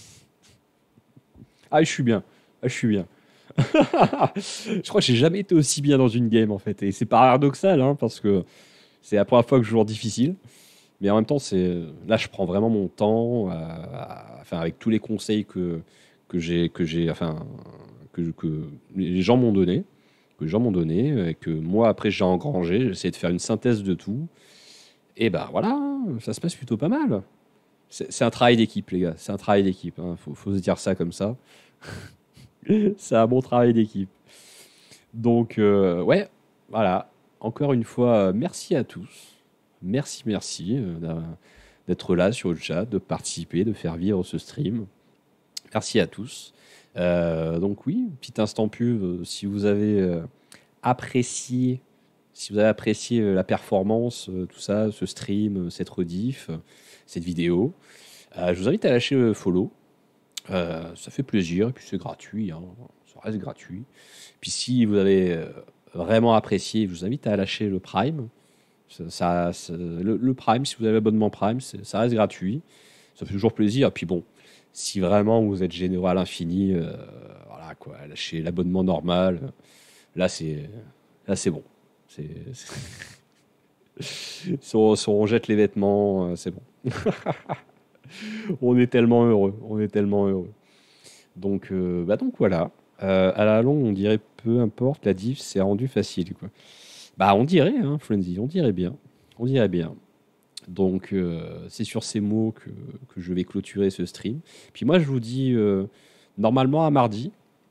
Ah, je suis bien. Ah, je suis bien. Je crois que j'ai jamais été aussi bien dans une game, en fait. Et c'est paradoxal, hein, parce que c'est la première fois que je joue en difficile. Mais en même temps, c'est là, je prends vraiment mon temps, euh, à... enfin, avec tous les conseils que, que j'ai, que j'ai, enfin, que, que les gens m'ont donné, que les gens m'ont donné, et que moi après j'ai engrangé. J'essaie de faire une synthèse de tout. Et ben voilà, ça se passe plutôt pas mal. C'est un travail d'équipe, les gars. C'est un travail d'équipe. Hein. Faut, faut se dire ça comme ça. C'est un bon travail d'équipe. Donc euh, ouais, voilà. Encore une fois, merci à tous. Merci, merci euh, d'être là sur le chat, de participer, de faire vivre ce stream. Merci à tous. Euh, donc oui, petit instant pub, euh, si vous avez euh, apprécié, si vous avez apprécié euh, la performance, euh, tout ça, ce stream, euh, cette rediff, euh, cette vidéo, euh, je vous invite à lâcher le follow. Euh, ça fait plaisir, et puis c'est gratuit, hein, ça reste gratuit. Puis si vous avez euh, vraiment apprécié, je vous invite à lâcher le Prime. Ça, ça, ça, le, le Prime, si vous avez l'abonnement Prime, ça reste gratuit. Ça fait toujours plaisir. Et puis bon, si vraiment vous êtes généreux à l'infini, euh, voilà quoi, lâchez l'abonnement normal. Là, c'est là c'est bon. C'est, c'est... si, on, si on jette les vêtements, euh, c'est bon. On est tellement heureux. On est tellement heureux. Donc, euh, bah donc voilà. Euh, à la longue, on dirait peu importe, la diff, c'est rendu facile, quoi. Bah, on dirait, hein, Frenzy, on dirait bien. On dirait bien. Donc, euh, c'est sur ces mots que, que je vais clôturer ce stream. Puis moi, je vous dis euh, normalement à mardi.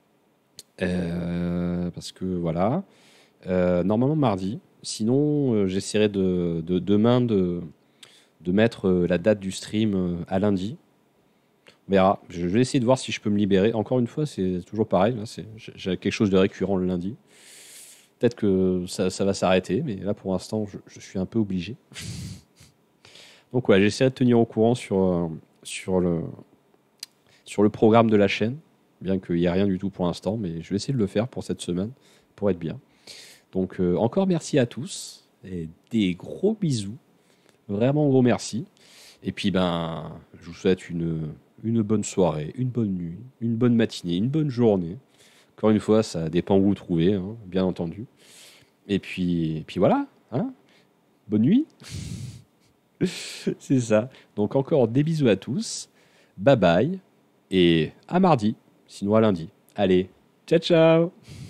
Euh, parce que voilà. Euh, normalement mardi. Sinon, euh, j'essaierai de, de, demain de, de mettre euh, la date du stream euh, à lundi. On verra. Je vais essayer de voir si je peux me libérer. Encore une fois, c'est toujours pareil. Là, j'ai quelque chose de récurrent le lundi. Peut-être que ça, ça va s'arrêter, mais là, pour l'instant, je, je suis un peu obligé. Donc, ouais, j'essaierai de tenir au courant sur, euh, sur, le, sur le programme de la chaîne, bien qu'il n'y ait rien du tout pour l'instant, mais je vais essayer de le faire pour cette semaine, pour être bien. Donc, euh, encore merci à tous. Et des gros bisous. Vraiment gros merci. Et puis, ben, je vous souhaite une, une bonne soirée, une bonne nuit, une bonne matinée, une bonne journée. Encore une fois, ça dépend où vous trouvez, hein, bien entendu. Et puis, et puis voilà. Hein, bonne nuit. C'est ça. Donc, encore des bisous à tous. Bye bye. Et à mardi, sinon à lundi. Allez, ciao ciao.